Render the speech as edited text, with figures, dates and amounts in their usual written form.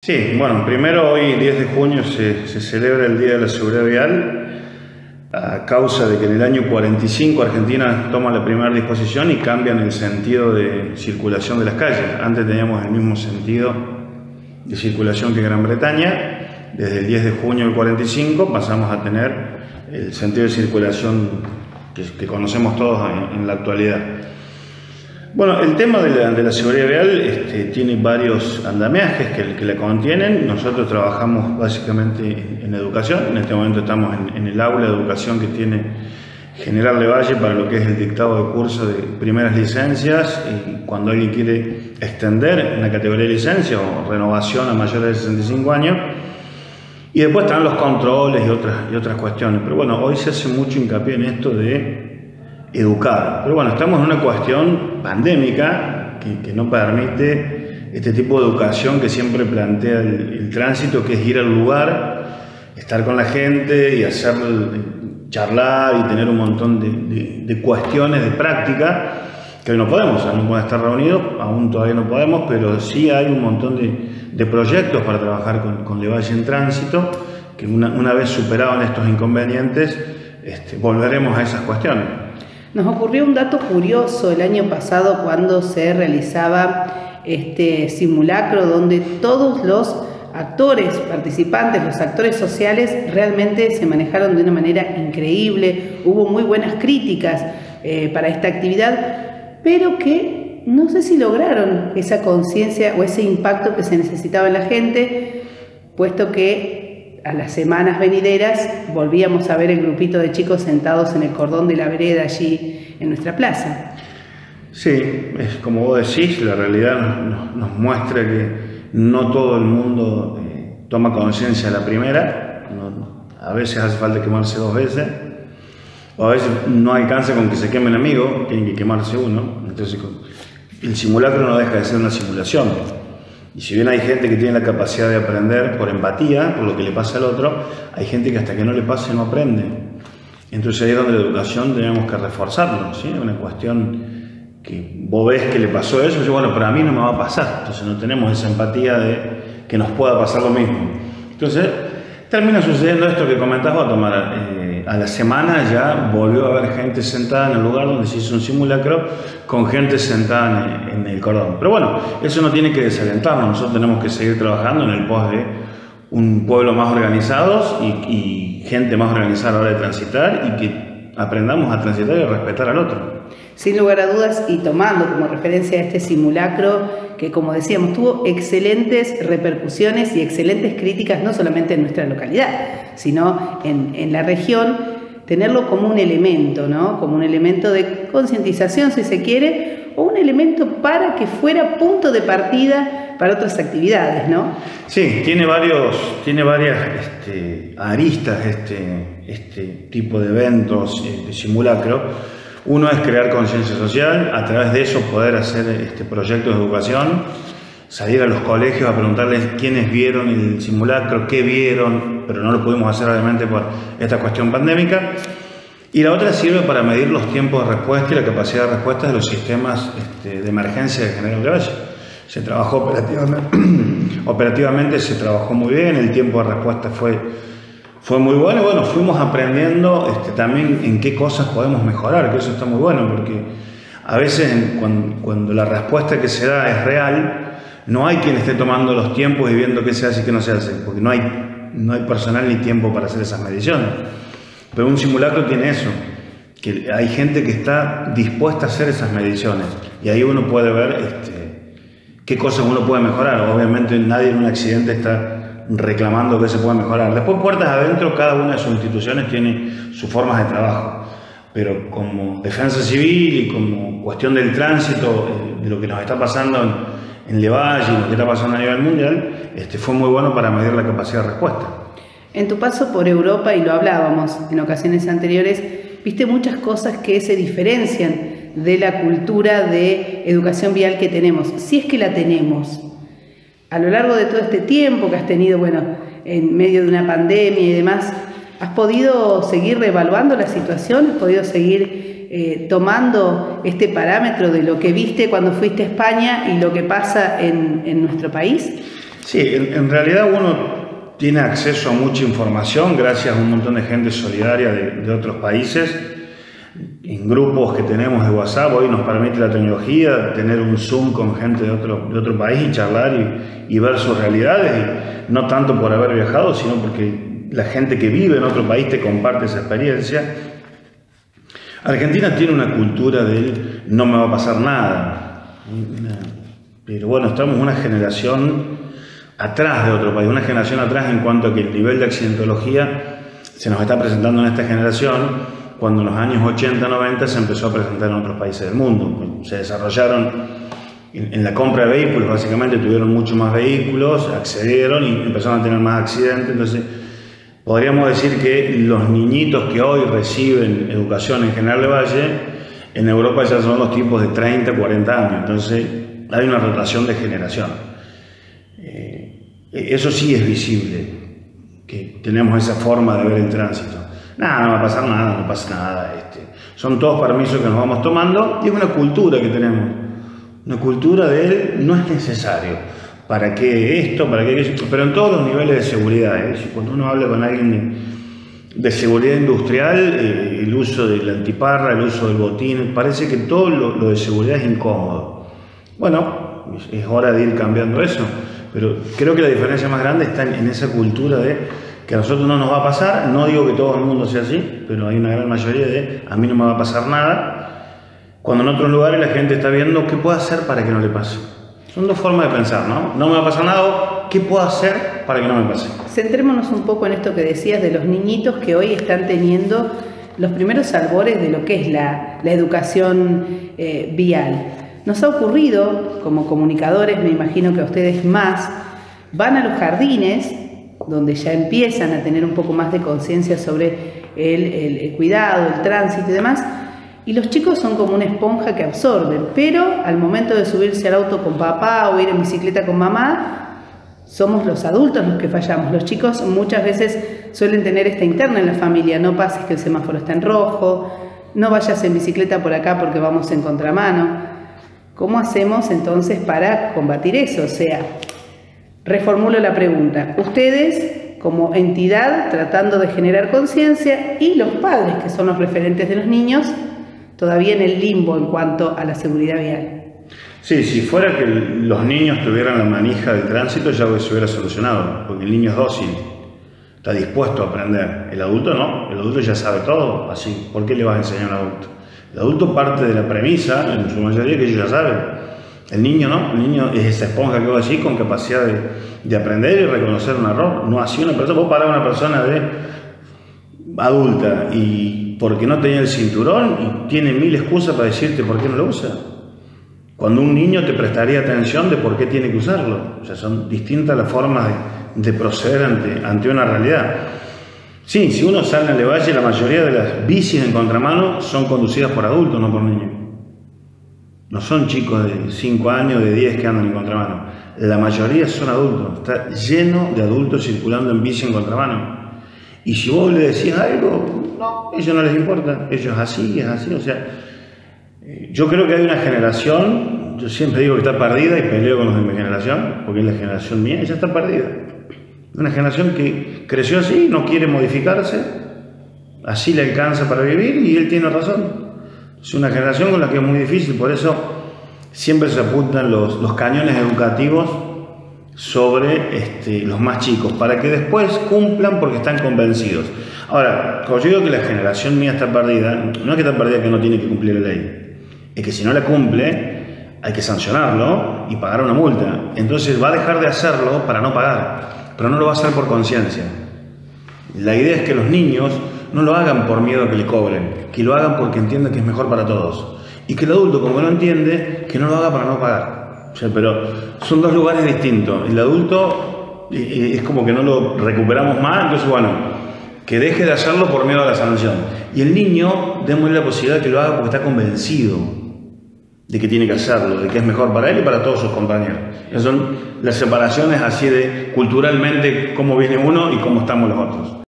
Sí, bueno, primero hoy 10 de junio se celebra el Día de la Seguridad Vial a causa de que en el año 45 Argentina toma la primera disposición y cambian el sentido de circulación de las calles. Antes teníamos el mismo sentido de circulación que Gran Bretaña. Desde el 10 de junio del 45 pasamos a tener el sentido de circulación que conocemos todos en la actualidad. Bueno, el tema de la seguridad vial tiene varios andamiajes que la contienen. Nosotros trabajamos básicamente en educación. En este momento estamos en el aula de educación que tiene General Lavalle para lo que es el dictado de curso de primeras licencias, y cuando alguien quiere extender una categoría de licencia o renovación a mayores de 65 años. Y después están los controles y otras cuestiones. Pero bueno, hoy se hace mucho hincapié en esto de educar. Pero bueno, estamos en una cuestión pandémica que no permite este tipo de educación que siempre plantea el tránsito, que es ir al lugar, estar con la gente y hacer charlar y tener un montón de cuestiones de práctica que hoy no podemos. No podemos estar reunidos, aún todavía no podemos, pero sí hay un montón de proyectos para trabajar con Lavalle en tránsito, que una vez superados estos inconvenientes, volveremos a esas cuestiones. Nos ocurrió un dato curioso el año pasado cuando se realizaba este simulacro, donde todos los actores participantes, los actores sociales, realmente se manejaron de una manera increíble. Hubo muy buenas críticas para esta actividad, pero que no sé si lograron esa conciencia o ese impacto que se necesitaba en la gente, puesto que a las semanas venideras volvíamos a ver el grupito de chicos sentados en el cordón de la vereda allí en nuestra plaza. Sí, es como vos decís, la realidad nos muestra que no todo el mundo toma conciencia a la primera. A veces hace falta quemarse 2 veces, o a veces no alcanza con que se queme el amigo, tiene que quemarse uno. Entonces el simulacro no deja de ser una simulación. Y si bien hay gente que tiene la capacidad de aprender por empatía, por lo que le pasa al otro, hay gente que hasta que no le pase no aprende. Entonces ahí es donde la educación tenemos que reforzarlo, ¿sí? Una cuestión que vos ves que le pasó eso, y yo, bueno, pero a mí no me va a pasar. Entonces no tenemos esa empatía de que nos pueda pasar lo mismo. Entonces termina sucediendo esto que comentás vos, Tamara. A la semana ya volvió a haber gente sentada en el lugar donde se hizo un simulacro, con gente sentada en el cordón. Pero bueno, eso no tiene que desalentarnos. Nosotros tenemos que seguir trabajando en el pos de un pueblo más organizado y gente más organizada a la hora de transitar, y que aprendamos a transitar y a respetar al otro. Sin lugar a dudas, y tomando como referencia este simulacro, que como decíamos, tuvo excelentes repercusiones y excelentes críticas, no solamente en nuestra localidad, sino en la región, tenerlo como un elemento, ¿no? Como un elemento de concientización, si se quiere, o un elemento para que fuera punto de partida para otras actividades, ¿no? Sí, tiene varias aristas este tipo de eventos, de simulacro. Uno es crear conciencia social, a través de eso poder hacer proyectos de educación, salir a los colegios a preguntarles quiénes vieron el simulacro, qué vieron, pero no lo pudimos hacer obviamente por esta cuestión pandémica. Y la otra sirve para medir los tiempos de respuesta y la capacidad de respuesta de los sistemas de emergencia de General Lavalle. Se trabajó operativamente, se trabajó muy bien, el tiempo de respuesta fue muy bueno. Bueno, fuimos aprendiendo también en qué cosas podemos mejorar, que eso está muy bueno, porque a veces cuando la respuesta que se da es real, no hay quien esté tomando los tiempos y viendo qué se hace y qué no se hace, porque no hay personal ni tiempo para hacer esas mediciones. Pero un simulacro tiene eso, que hay gente que está dispuesta a hacer esas mediciones, y ahí uno puede ver qué cosas uno puede mejorar. Obviamente nadie en un accidente está reclamando que se pueda mejorar. Después, puertas adentro, cada una de sus instituciones tiene sus formas de trabajo, pero como defensa civil y como cuestión del tránsito, de lo que nos está pasando en Lavalle y lo que está pasando a nivel mundial, fue muy bueno para medir la capacidad de respuesta. En tu paso por Europa, y lo hablábamos en ocasiones anteriores, viste muchas cosas que se diferencian de la cultura de educación vial que tenemos, si es que la tenemos. A lo largo de todo este tiempo que has tenido, bueno, en medio de una pandemia y demás, ¿has podido seguir reevaluando la situación? ¿Has podido seguir tomando este parámetro de lo que viste cuando fuiste a España y lo que pasa en nuestro país? Sí, en realidad uno tiene acceso a mucha información gracias a un montón de gente solidaria de otros países. En grupos que tenemos de WhatsApp, hoy nos permite la tecnología tener un Zoom con gente de otro país y charlar y ver sus realidades, y no tanto por haber viajado, sino porque la gente que vive en otro país te comparte esa experiencia. Argentina tiene una cultura del no me va a pasar nada, pero bueno, estamos una generación atrás de otro país, una generación atrás en cuanto a que el nivel de accidentología se nos está presentando en esta generación, cuando en los años 80, 90 se empezó a presentar en otros países del mundo. Se desarrollaron en la compra de vehículos, básicamente tuvieron mucho más vehículos, accedieron y empezaron a tener más accidentes. Entonces, podríamos decir que los niñitos que hoy reciben educación en General Lavalle, en Europa ya son los tipos de 30, 40 años. Entonces, hay una rotación de generación. Eso sí es visible, que tenemos esa forma de ver el tránsito. Nada, no va a pasar nada, no pasa nada. Son todos permisos que nos vamos tomando y es una cultura que tenemos. Una cultura de no es necesario. ¿Para qué esto? ¿Para qué aquello? Pero en todos los niveles de seguridad. Cuando uno habla con alguien de seguridad industrial, el uso de la antiparra, el uso del botín, parece que todo lo de seguridad es incómodo. Bueno, es hora de ir cambiando eso. Pero creo que la diferencia más grande está en esa cultura de que a nosotros no nos va a pasar. No digo que todo el mundo sea así, pero hay una gran mayoría de a mí no me va a pasar nada, cuando en otros lugares la gente está viendo qué puedo hacer para que no le pase. Son dos formas de pensar, ¿no? No me va a pasar nada, o ¿qué puedo hacer para que no me pase? Centrémonos un poco en esto que decías de los niñitos que hoy están teniendo los primeros albores de lo que es la educación vial. Nos ha ocurrido, como comunicadores, me imagino que a ustedes más, van a los jardines, donde ya empiezan a tener un poco más de conciencia sobre el cuidado, el tránsito y demás, y los chicos son como una esponja que absorben, pero al momento de subirse al auto con papá o ir en bicicleta con mamá, somos los adultos los que fallamos. Los chicos muchas veces suelen tener esta interna en la familia: no pases que el semáforo está en rojo, no vayas en bicicleta por acá porque vamos en contramano. ¿Cómo hacemos entonces para combatir eso? O sea, reformulo la pregunta. Ustedes, como entidad, tratando de generar conciencia, y los padres, que son los referentes de los niños, todavía en el limbo en cuanto a la seguridad vial. Sí, si fuera que los niños tuvieran la manija del tránsito, ya se hubiera solucionado, porque el niño es dócil, está dispuesto a aprender. El adulto no, el adulto ya sabe todo, así, ¿por qué le vas a enseñar a un adulto? El adulto parte de la premisa, en su mayoría, que ellos ya saben. El niño no, el niño es esa esponja que vos decís, con capacidad de aprender y reconocer un error. No así una persona, vos parás a una persona adulta y porque no tenía el cinturón y tiene mil excusas para decirte por qué no lo usa. Cuando un niño te prestaría atención de por qué tiene que usarlo. O sea, son distintas las formas de proceder ante una realidad. Sí, si uno sale en el valle, la mayoría de las bicis en contramano son conducidas por adultos, no por niños. No son chicos de 5 años, de 10 que andan en contramano. La mayoría son adultos. Está lleno de adultos circulando en bici en contramano. Y si vos le decís algo, no, a ellos no les importa. Ellos así, es así. O sea, yo creo que hay una generación, yo siempre digo que está perdida y peleo con los de mi generación, porque es la generación mía, ella está perdida. Una generación que creció así, no quiere modificarse, así le alcanza para vivir y él tiene razón. Es una generación con la que es muy difícil, por eso siempre se apuntan los cañones educativos sobre los más chicos, para que después cumplan porque están convencidos. Ahora, como yo digo que la generación mía está perdida, no es que está perdida que no tiene que cumplir la ley, es que si no la cumple hay que sancionarlo y pagar una multa. Entonces va a dejar de hacerlo para no pagar, pero no lo va a hacer por conciencia. La idea es que los niños no lo hagan por miedo a que le cobren, que lo hagan porque entiendan que es mejor para todos. Y que el adulto, como no entiende, que no lo haga para no pagar. O sea, pero son dos lugares distintos. El adulto es como que no lo recuperamos más, entonces bueno, que deje de hacerlo por miedo a la sanción. Y el niño, démosle la posibilidad de que lo haga porque está convencido de que tiene que hacerlo, de que es mejor para él y para todos sus compañeros. Esas son las separaciones así de culturalmente cómo viene uno y cómo estamos los otros.